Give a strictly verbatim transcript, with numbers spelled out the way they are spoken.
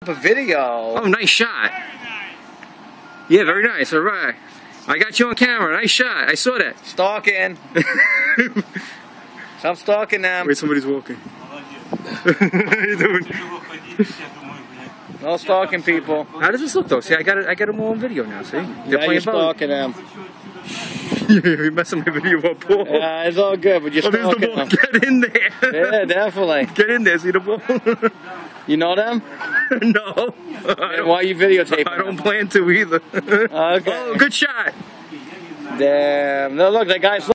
A video. Oh, nice shot. Yeah, very nice. All right. I got you on camera. Nice shot. I saw that. Stalking. Stop stalking them. Wait, somebody's walking. How you doing? No stalking people. How does this look though? See, I got it. I got them all on video now. See, they're Yeah, playing you're stalking them. You're messing my video up, Paul. Yeah, it's all good, but you're Oh, there's the stalking ball. them. Get in there. Yeah, definitely. Get in there. See the ball? You know them? No. And why are you videotaping I don't them? plan to either. Okay. Oh, good shot. Damn. No, look, that guy's